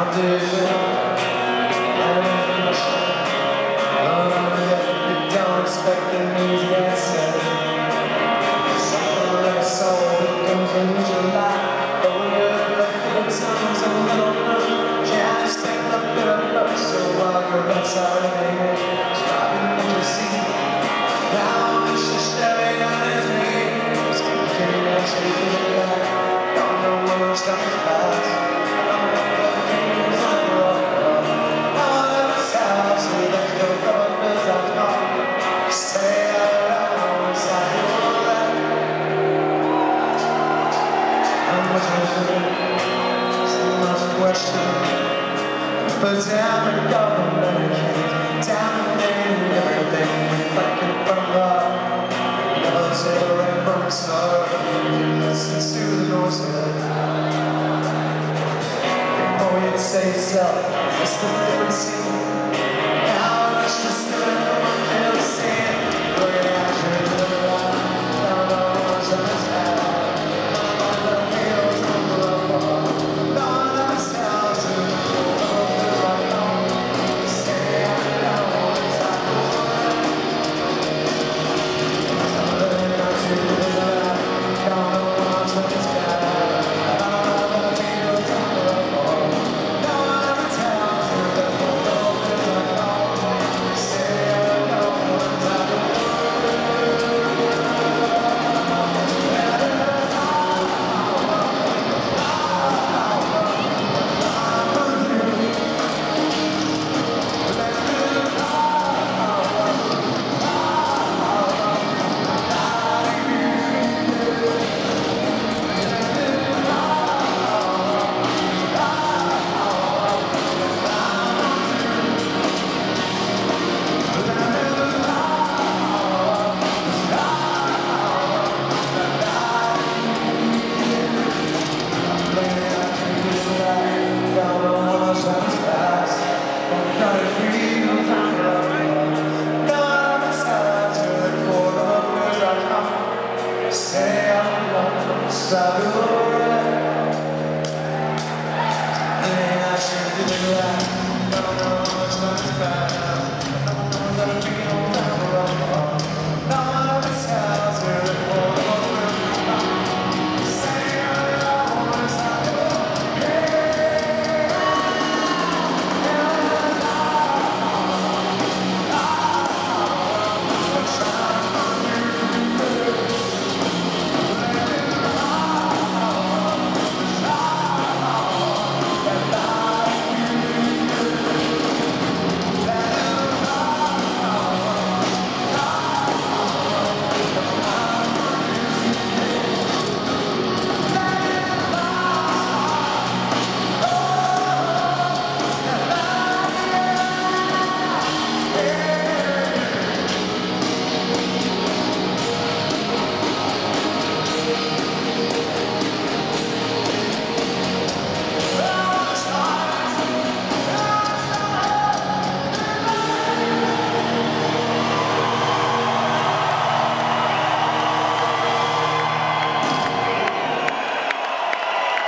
Don't expect an easy answer. Something like a soul that comes in July. Oh, you're like the times a little numb. Can't expect a bit of luck, so while you're outside hanging, driving in your seat. Now it's just staring at his knees. Can't actually look back. Don't know where it's coming back. Don't know what the things I brought. All of this house, so let's go rubber bills I've got. Stay around, is that all that? How much was it? So much question. But down and going, down and everything like it from love. Never separate from the start. Listen to the noise of it. Before you say yourself, is this the difference?